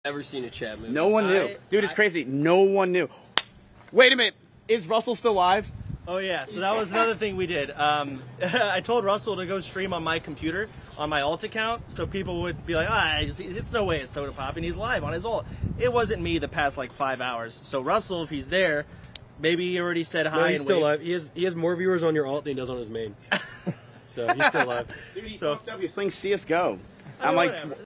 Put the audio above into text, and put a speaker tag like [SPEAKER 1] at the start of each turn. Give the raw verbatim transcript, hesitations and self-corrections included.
[SPEAKER 1] Never seen a chat movie.
[SPEAKER 2] No one knew.
[SPEAKER 1] I,
[SPEAKER 2] Dude, it's
[SPEAKER 1] I,
[SPEAKER 2] crazy. No one knew. Wait a minute. Is Russell still live?
[SPEAKER 3] Oh, yeah. So that was another thing we did. Um, I told Russell to go stream on my computer, on my alt account, so people would be like, ah, it's, it's no way it's Sodapoppin. He's live on his alt. It wasn't me the past, like, five hours. So Russell, if he's there, maybe he already said hi.
[SPEAKER 4] No, he's
[SPEAKER 3] and
[SPEAKER 4] still
[SPEAKER 3] waved.
[SPEAKER 4] live. He has, he has more viewers on your alt than he does on his main. So he's still live.
[SPEAKER 2] Dude, he's
[SPEAKER 3] So-
[SPEAKER 2] fucked up. He's playing C S G O.
[SPEAKER 3] Oh,
[SPEAKER 2] I'm like...
[SPEAKER 3] whatever.